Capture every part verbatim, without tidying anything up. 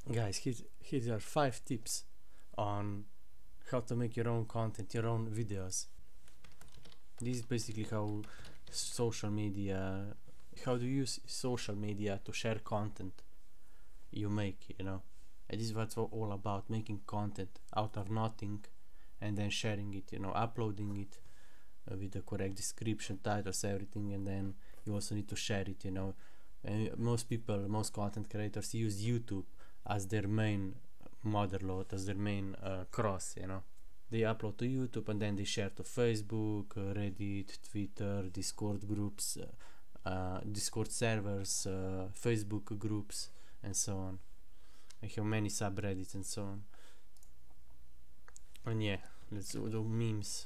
Guys, here, here are five tips on how to make your own content, your own videos. This is basically how social media, how to use social media to share content you make, you know. And this is what it's all about, making content out of nothing and then sharing it, you know, uploading it uh, with the correct description, titles, everything, and then you also need to share it, you know. And most people, most content creators use YouTube as their main motherlode, as their main uh, cross, you know. They upload to YouTube and then they share to Facebook, uh, Reddit, Twitter, Discord groups, uh, uh, Discord servers, uh, Facebook groups, and so on. I have many subreddits and so on. And yeah, let's do, do memes.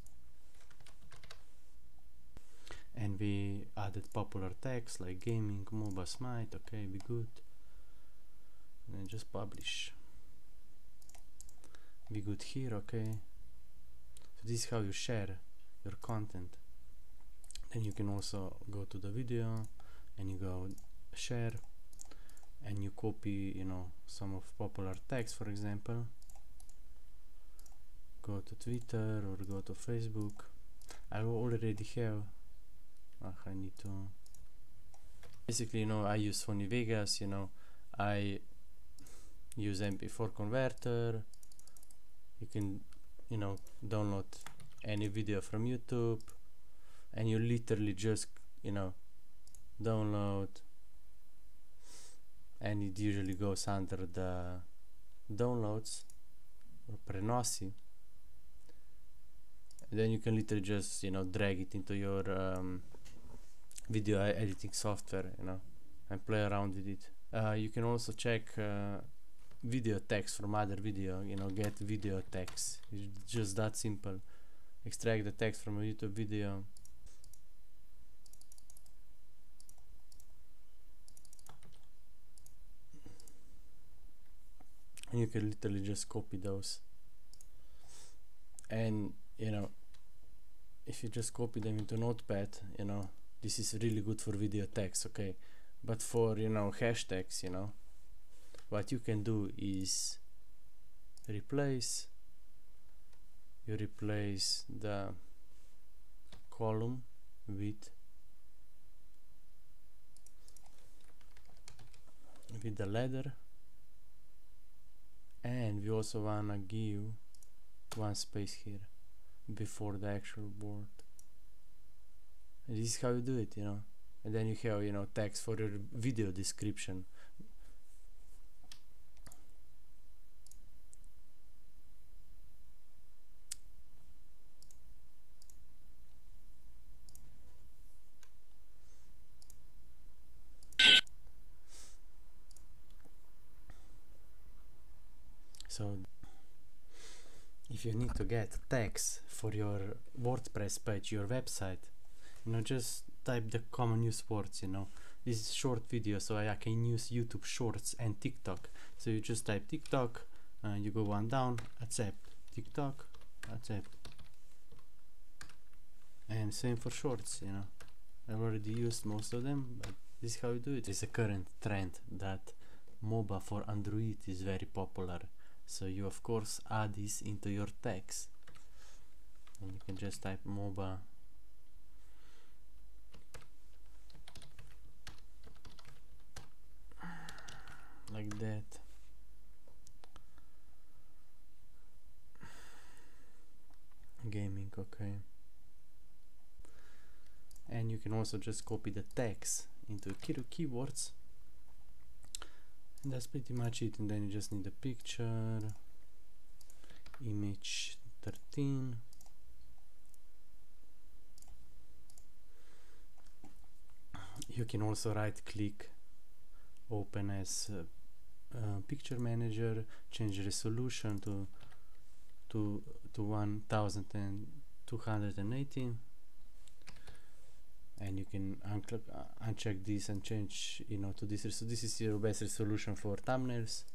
And we added popular tags like gaming, MOBA, Smite, okay, be good. And then just publish. Be good here, okay. So this is how you share your content. Then you can also go to the video and you go share and you copy, you know, some of popular tags, for example. Go to Twitter or go to Facebook. I already have. Oh, I need to. Basically, you know, I use Sony Vegas. You know, I use M P four converter. You can, you know, download any video from YouTube, and you literally just, you know, download, and it usually goes under the downloads or prenosi. And then you can literally just, you know, drag it into your um, video editing software, you know, and play around with it. Uh, you can also check uh, video text from other video, you know, get video text. It's just that simple. Extract the text from a YouTube video. And you can literally just copy those. And, you know, if you just copy them into Notepad, you know, this is really good for video text, okay? But for, you know, hashtags, you know, what you can do is replace, you replace the column with with the letter, and we also wanna give one space here before the actual word. And this is how you do it, you know. And then you have, you know, text for your video description. So if you need to get tags for your WordPress page, your website, you know, just type the common use words, you know. This is short video, so I, I can use YouTube Shorts and TikTok. So you just type TikTok, uh, you go one down, accept, TikTok, accept. And same for shorts, you know. I've already used most of them, but this is how you do it. It's a current trend that MOBA for Android is very popular. So you of course add this into your tags. And you can just type MOBA. Like that. Gaming, okay. And you can also just copy the tags into key keywords. And that's pretty much it. And then you just need a picture, image thirteen. You can also right click, open as uh, uh, picture manager, change resolution to to to one thousand two hundred eighty, and you can unclick, uh, uncheck this and change, you know, to this. So this is your best resolution for thumbnails.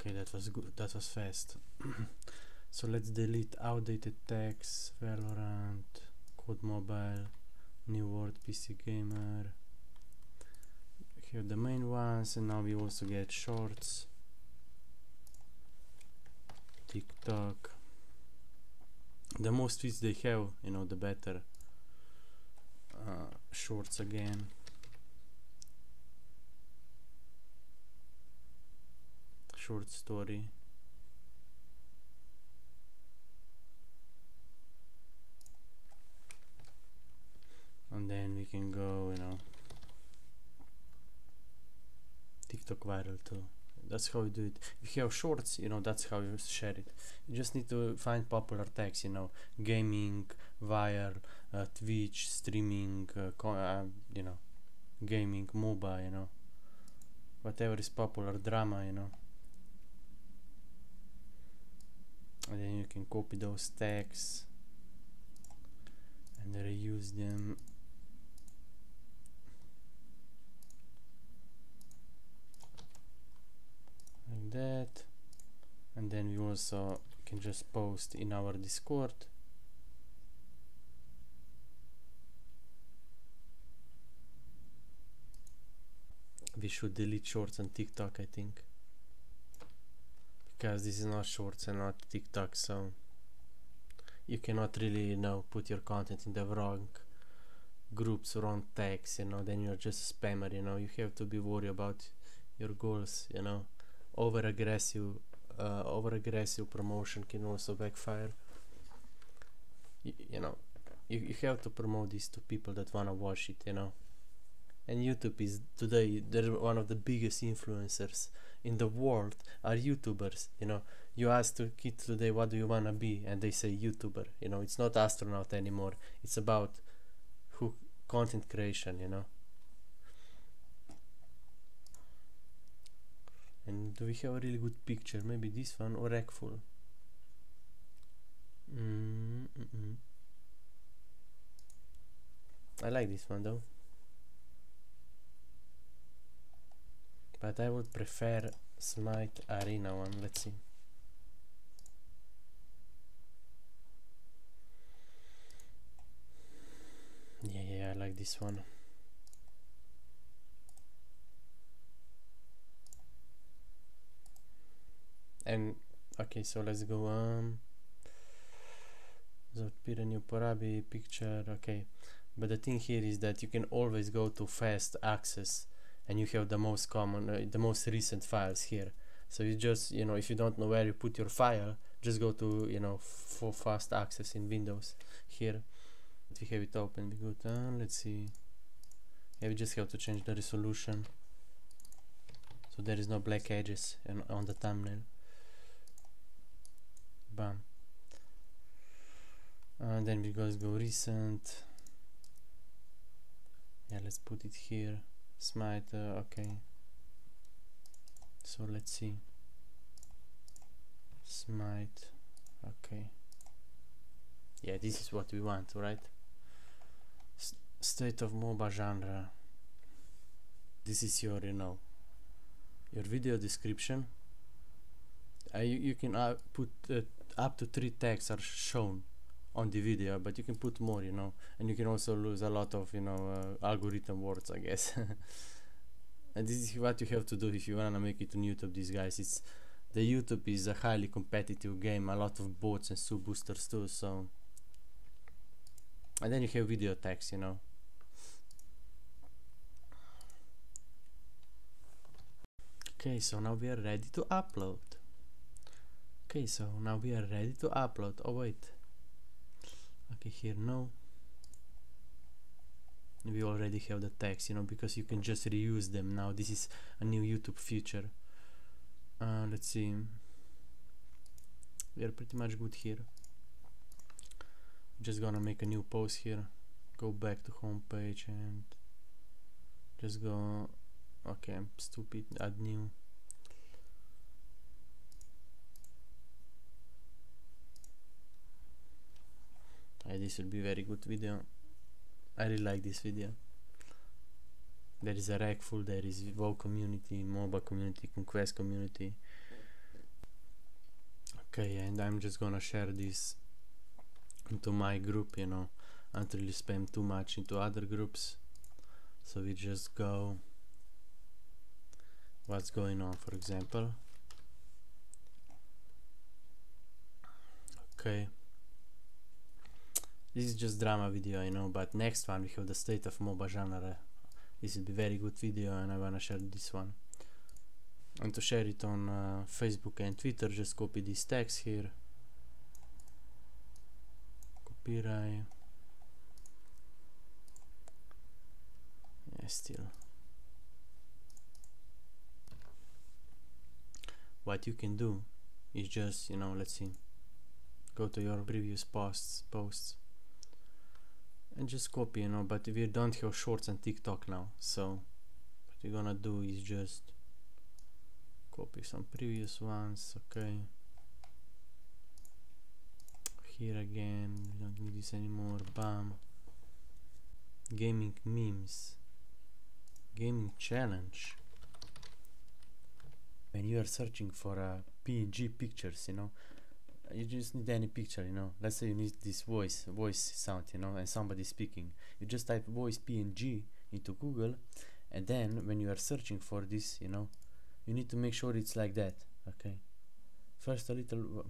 Okay, that was good, that was fast. So let's delete outdated text, Valorant, Code Mobile, New World, P C Gamer. Here the main ones, and now we also get shorts, TikTok. The most tweets they have, you know, the better. Uh, shorts again. Short story. And then we can go, you know, TikTok viral too. That's how you do it. If you have shorts, you know, that's how you share it. You just need to find popular tags, you know, gaming, viral, uh, Twitch, streaming, uh, co uh, you know, gaming, mobile, you know, whatever is popular, drama, you know. And then you can copy those tags and reuse them. Like that. And then we also can just post in our Discord. We should delete shorts on TikTok, I think, because this is not shorts and not TikTok, so you cannot really, you know, put your content in the wrong groups, wrong tags, you know, then you're just a spammer, you know. You have to be worried about your goals, you know. Over aggressive uh, over aggressive promotion can also backfire. Y you know, you, you have to promote this to people that wanna watch it, you know. And YouTube is today, they're one of the biggest influencers in the world are YouTubers, you know. You ask the kids today, what do you wanna be, and they say YouTuber, you know. It's not astronaut anymore, it's about who content creation, you know. And do we have a really good picture? Maybe this one or Rackful. Mm -mm -mm. I like this one though, but I would prefer Smite Arena one. Let's see. Yeah, yeah, I like this one. And okay, so let's go um Zapirani Uporabi picture. Okay, but the thing here is that you can always go to fast access, and you have the most common uh, the most recent files here. So you just, you know, if you don't know where you put your file, just go to, you know, for fast access in Windows here. If we have it open, we go down, let's see. Yeah, we just have to change the resolution so there is no black edges and on the thumbnail. Bam. And then we guys go recent. Yeah, let's put it here. Smite, uh, okay. So let's see. Smite, okay. Yeah, this is what we want, right? S state of MOBA genre. This is your, you know, your video description. Uh, you, you can uh, put uh, up to three tags are shown on the video, but you can put more, you know, and you can also lose a lot of, you know, uh, algorithm words, I guess. And this is what you have to do if you wanna make it on YouTube, these guys. It's the YouTube is a highly competitive game, a lot of bots and sub boosters too, so. And then you have video tags, you know. Okay, so now we are ready to upload. Okay, so now we are ready to upload. Oh wait. Okay, here no. We already have the tags, you know, because you can just reuse them now. This is a new YouTube feature. Uh, let's see. We are pretty much good here. Just gonna make a new post here. Go back to home page and just go. Okay, I'm stupid. Add new. Uh, this will be very good video. I really like this video. There is a Rackful, there is WoW community, MOBA community, Conquest community. Okay, and I'm just gonna share this into my group, you know, until you spam too much into other groups. So we just go what's going on, for example. Okay, this is just drama video, you know, but next one we have the state of MOBA genre. This will be very good video and I wanna share this one. And to share it on uh, Facebook and Twitter, just copy these tags here. Copyright. Yeah, still. What you can do is just, you know, let's see, go to your previous posts, posts, and just copy, you know. But we don't have shorts and TikTok now, so what we're gonna do is just copy some previous ones. Okay, here again, we don't need this anymore. Bam. Gaming memes, gaming challenge. When you are searching for uh, P N G pictures, you know, you just need any picture, you know. Let's say you need this voice, voice sound, you know, and somebody speaking. You just type voice P N G into Google, and then when you are searching for this, you know, you need to make sure it's like that. Okay. First a little.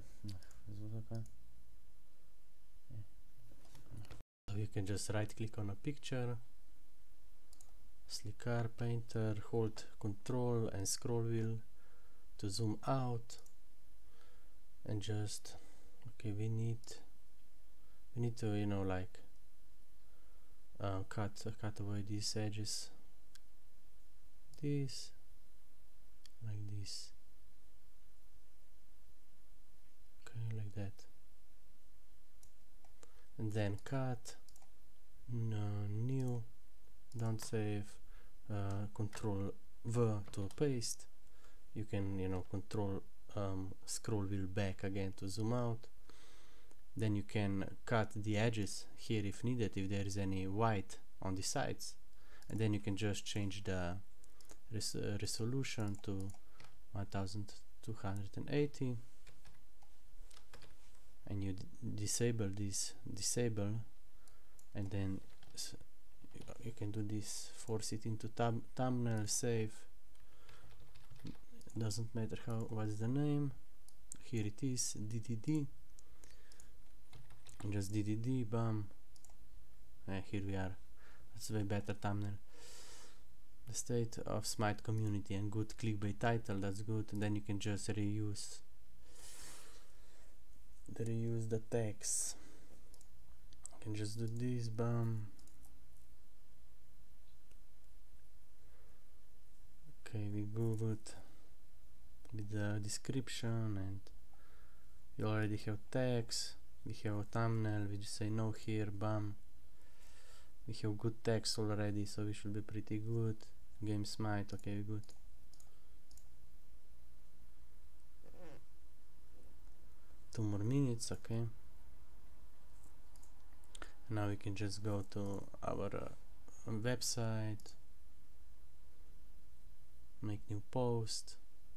So you can just right click on a picture, Slicker Painter, hold Control and scroll wheel to zoom out, and just okay. We need we need to, you know, like uh, cut uh, cut away these edges. This. Like this. Okay, like that. And then cut. No, new. Don't save. Uh, control V to paste. You can, you know, control um, scroll wheel back again to zoom out. Then you can cut the edges here if needed, if there is any white on the sides. And then you can just change the res uh, resolution to one thousand two hundred eighty, and you d disable this, disable, and then s you can do this, force it into tab thumbnail, save. Doesn't matter how, what's the name. Here it is, D D D. Just D D D, bam. Uh, here we are. That's a way better thumbnail. The state of Smite community and good clickbait title, that's good. And then you can just reuse the reuse the text. You can just do this, bam. Okay, we go with with the description, and we already have text. We have a thumbnail. We just say no here, bam. We have good text already, so we should be pretty good. Game Smite, okay, good. Two more minutes, okay. Now we can just go to our uh, website, make new post.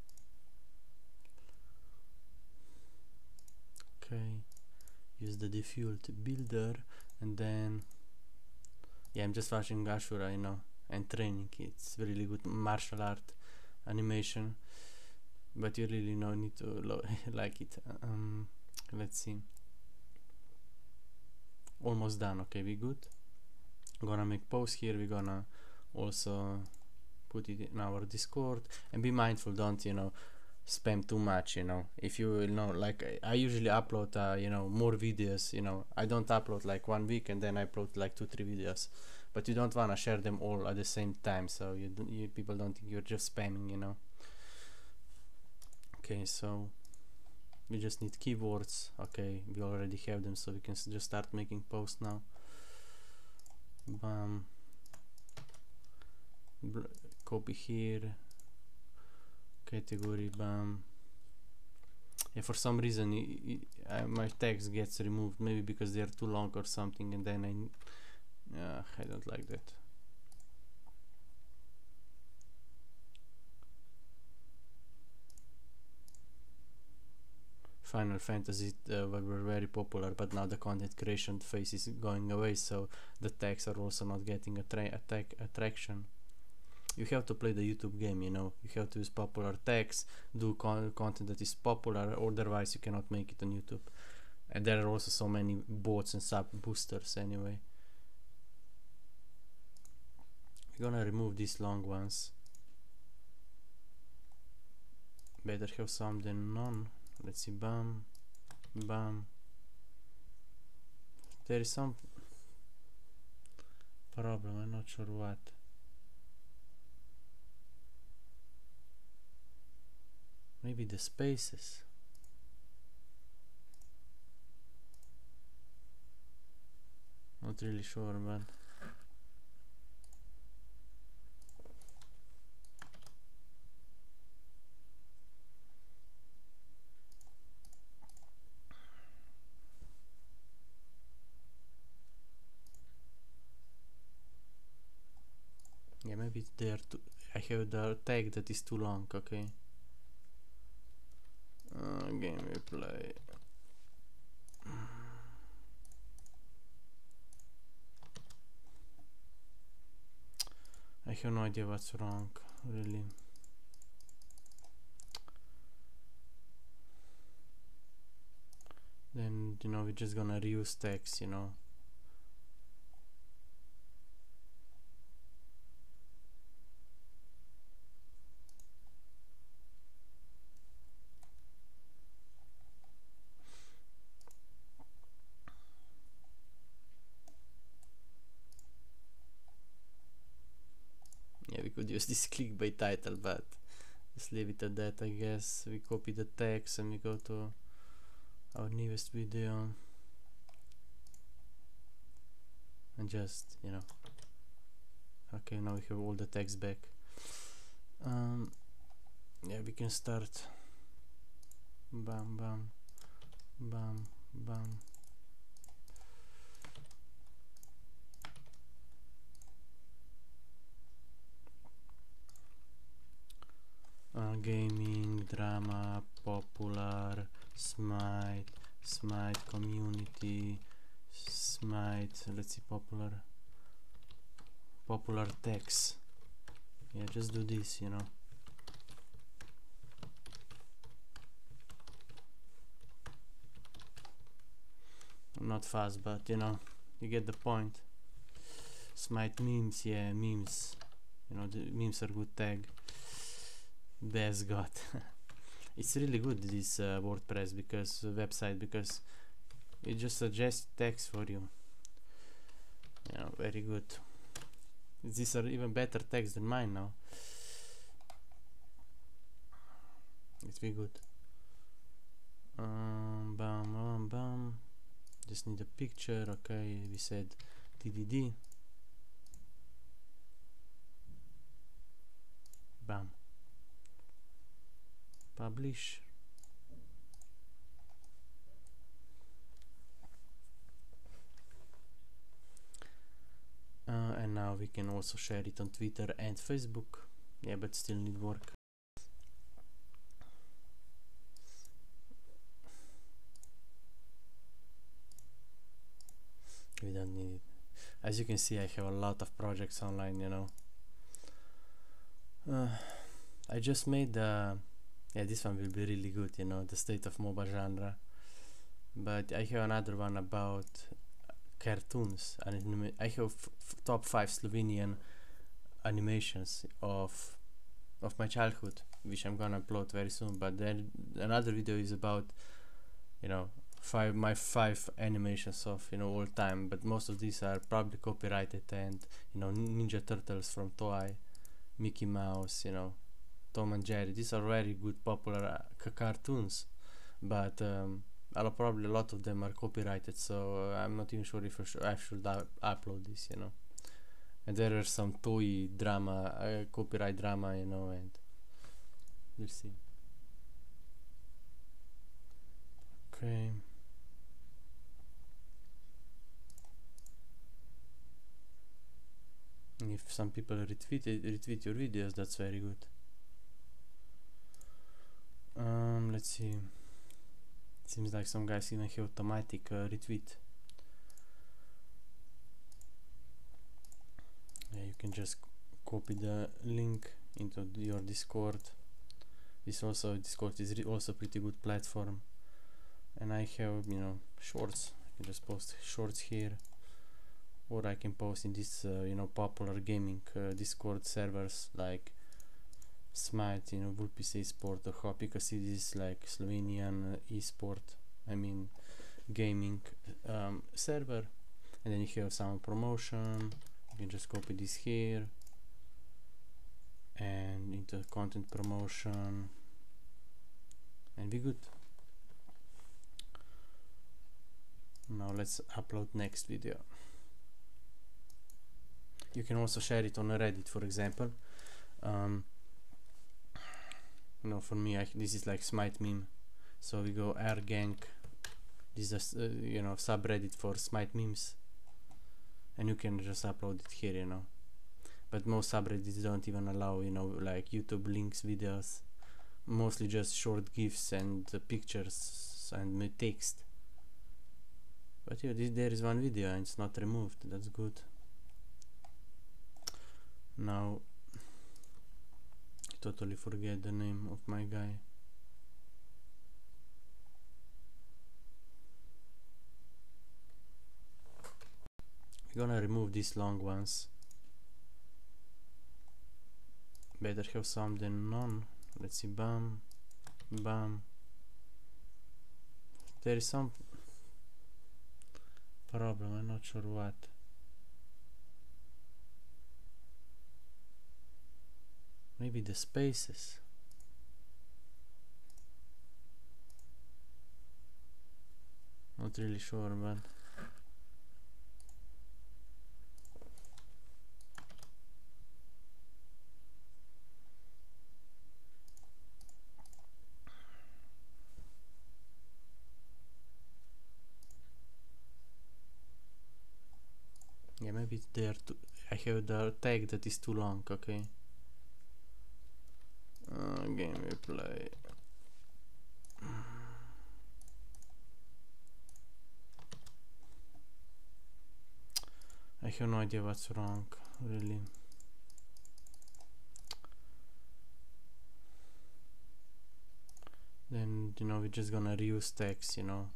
Okay, use the default builder, and then yeah, I'm just watching Ashura, you know, and training. It's really good martial art animation, but you really no need to lo like it. Um, let's see. Almost done. Okay, we good. I'm gonna make post here. We're gonna also put it in our Discord, and be mindful, don't, you know, spam too much, you know. If you will know, like I, I usually upload uh, you know, more videos, you know. I don't upload like one week and then I upload like two three videos, but you don't want to share them all at the same time, so you, don't, you people don't think you're just spamming, you know. Okay, so we just need keywords. Okay, we already have them, so we can s just start making posts now. Bam. Bl copy here, category, bam. Yeah, for some reason it, it, uh, my text gets removed, maybe because they're too long or something, and then I uh, I don't like that. Final Fantasy uh, were, were very popular, but now the content creation phase is going away, so the tags are also not getting attra attack attraction. You have to play the YouTube game, you know. You have to use popular tags, do con content that is popular, otherwise you cannot make it on YouTube. And there are also so many bots and sub boosters anyway. We're gonna remove these long ones. Better have some than none. Let's see, bam, bam. There is some problem, I'm not sure what. Maybe the spaces. Not really sure, but yeah, maybe they are too. I have the tag that is too long. Okay. Uh, game we play. I have no idea what's wrong, really. Then, you know, we're just gonna reuse text, you know. Yeah, we could use this clickbait title, but just leave it at that, I guess. We copy the text and we go to our newest video and just, you know, okay, now we have all the text back. Um, yeah, we can start. Bam, bam, bam, bam. Uh, gaming, drama, popular, smite, smite, community, smite, let's see, popular, popular text. Yeah, just do this, you know. I'm not fast, but you know, you get the point. Smite memes, yeah, memes. You know, the memes are good tag. Best got. It's really good, this uh, WordPress because uh, website, because it just suggests text for you. You know, very good. These are even better text than mine now. It's very good. Um, bam, bam, bam. Just need a picture. Okay, we said T D D. Bam. Publish. Uh, and now we can also share it on Twitter and Facebook. Yeah, but still need work. We don't need it. As you can see, I have a lot of projects online, you know. Uh, I just made the yeah, this one will be really good, you know, the state of mobile genre. But I have another one about cartoons. And I have f f top five Slovenian animations of of my childhood, which I'm gonna upload very soon. But then another video is about, you know, five my five animations of, you know, all time. But most of these are probably copyrighted, and you know, Ninja Turtles from Toei, Mickey Mouse, you know, Tom and Jerry. These are very good popular uh, cartoons, but um, I'll probably a lot of them are copyrighted, so uh, I'm not even sure if I, sh I should uh, upload this, you know. And there are some toy drama, uh, copyright drama, you know, and we'll see. Okay. And if some people retweet it, retweet your videos, that's very good. Um, let's see. Seems like some guys even have automatic uh, retweet. Yeah, you can just copy the link into your Discord. This also Discord is also pretty good platform, and I have, you know, shorts. I can just post shorts here, or I can post in this uh, you know, popular gaming uh, Discord servers like Smite, you know, Vulpes Esport, or Hop, because it is like Slovenian uh, esport, I mean gaming um, server. And then you have some promotion. You can just copy this here and into content promotion, and be good. Now let's upload next video. You can also share it on Reddit, for example. Um, you know, for me, I, this is like Smite meme. So we go R gang. This is a, uh, you know, subreddit for Smite memes, and you can just upload it here, you know. But most subreddits don't even allow, you know, like YouTube links, videos. Mostly just short GIFs and uh, pictures and text. But yeah, this, there is one video and it's not removed. That's good. Now, I totally forget the name of my guy. We're gonna remove these long ones. Better have some than none. Let's see, bam, bam. There is some problem, I'm not sure what. Maybe the spaces. Not really sure, but yeah, maybe it's there too. I have the tag that is too long. Okay. Uh, game replay. I have no idea what's wrong, really. Then, you know, we're just gonna reuse text, you know.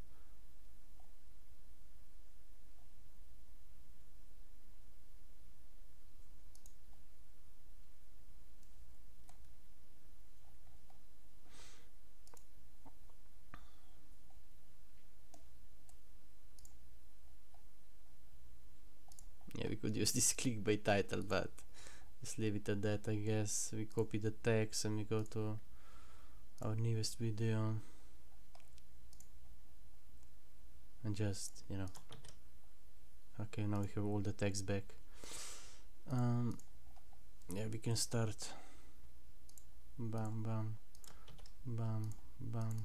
Yeah, we could use this clickbait title, but just leave it at that, I guess. We copy the text and we go to our newest video and just, you know, okay, now we have all the text back. Um, yeah, we can start. Bam, bam, bam, bam.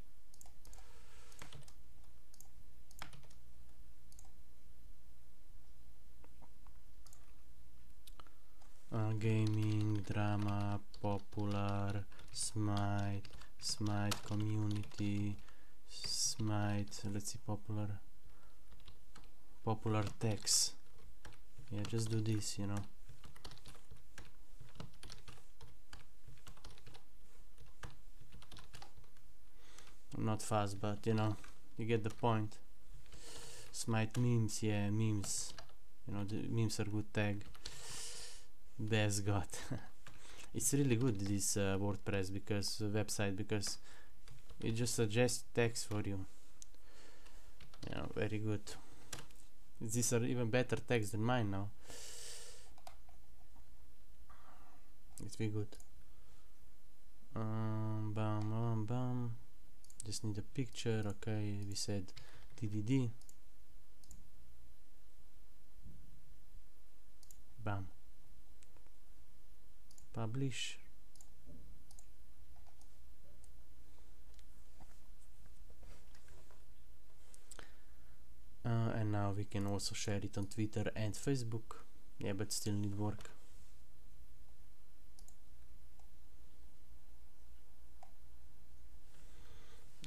Uh, gaming, drama, popular, Smite, Smite community, Smite, let's see, popular, popular text. Yeah, just do this, you know. I'm not fast, but you know, you get the point. Smite memes, yeah, memes. You know, the memes are good tag. Best god. It's really good, this uh, WordPress because uh, website, because it just suggests text for you. Yeah, very good. These are even better text than mine now. It's very good. Um, bam, bam, bam. Just need a picture. Okay, we said T D D. Bam. Publish. Uh, and now we can also share it on Twitter and Facebook. Yeah, but still need work.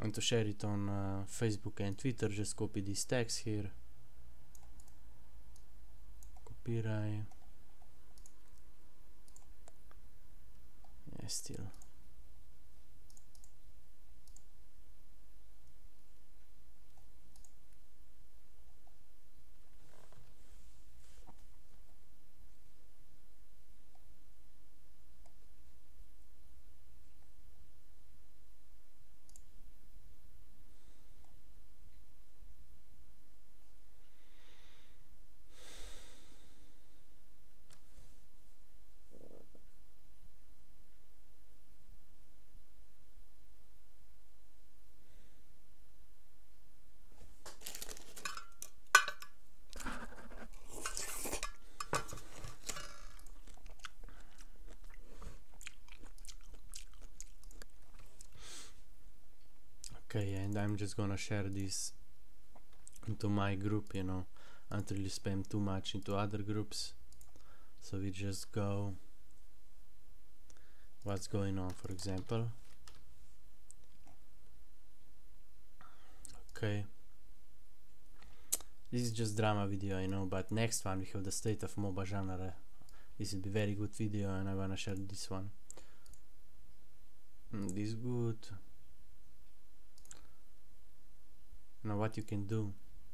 and to share it on uh, Facebook and Twitter, just copy these tags here, copyright, yeah, still. Okay, and I'm just gonna share this into my group, you know, until you spam too much into other groups. So we just go what's going on, for example. Okay, this is just drama video, you know, but next one we have the state of MOBA genre. This will be very good video and I wanna share this one. Mm, this is good. Now what you can do.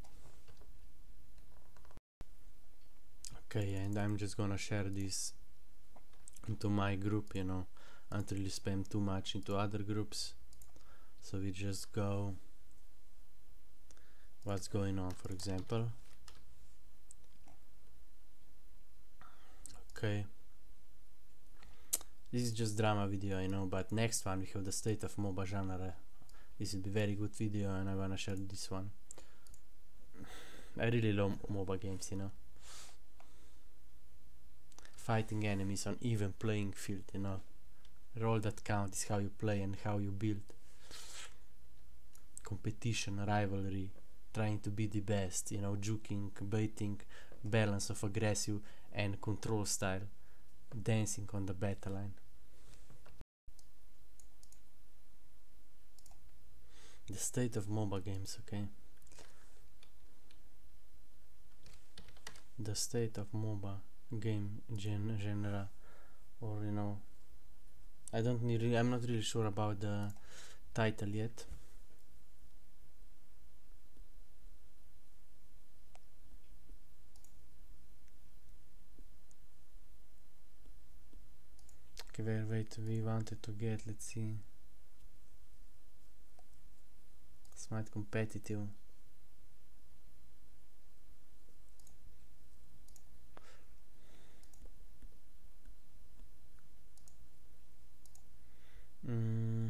Okay, and I'm just gonna share this into my group, you know, until you spam too much into other groups. So we just go what's going on, for example. Okay, this is just drama video, you know, but next one we have the state of MOBA genre. This will be very good video and I wanna share this one. I really love MOBA games, you know. Fighting enemies on even playing field, you know. All that count is how you play and how you build. Competition, rivalry, trying to be the best, you know, juking, baiting, balance of aggressive and control style, dancing on the battle line. The state of MOBA games, okay? The state of MOBA game gen genre, or you know, I don't need. Re I'm not really sure about the title yet. Okay, wait, wait. We wanted to get. Let's see. Smite competitive. Mm.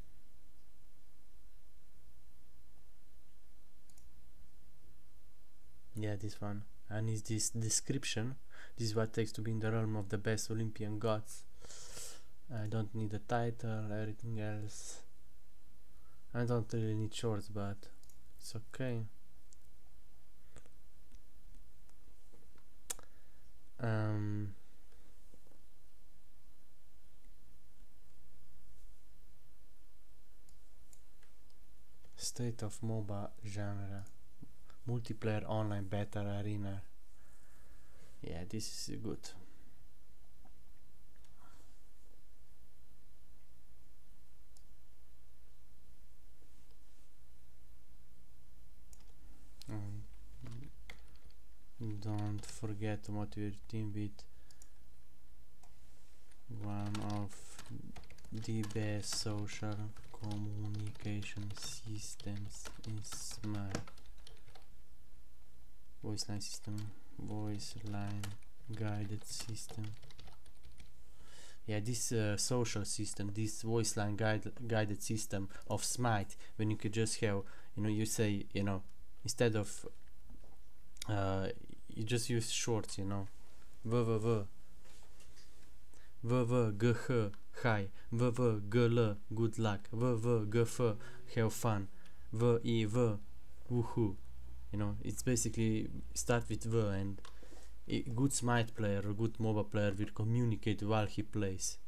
Yeah, this one. And is this description? This is what it takes to be in the realm of the best Olympian gods. I don't need a title, everything else. I don't really need shorts, but it's okay. Um, state of MOBA genre. Multiplayer online battle arena. Yeah, this is good. Um, don't forget to motivate your team with one of the best social communication systems in Smart. Voice line system, voice line guided system. Yeah, this uh, social system, this voice line guide, guided system of Smite, when you could just have, you know, you say, you know, instead of uh, you just use shorts, you know, v v v v v g h hi, v v g l good luck, v v g f have fun, v i v woohoo. You know, it's basically start with v, and a good Smite player or good MOBA player will communicate while he plays.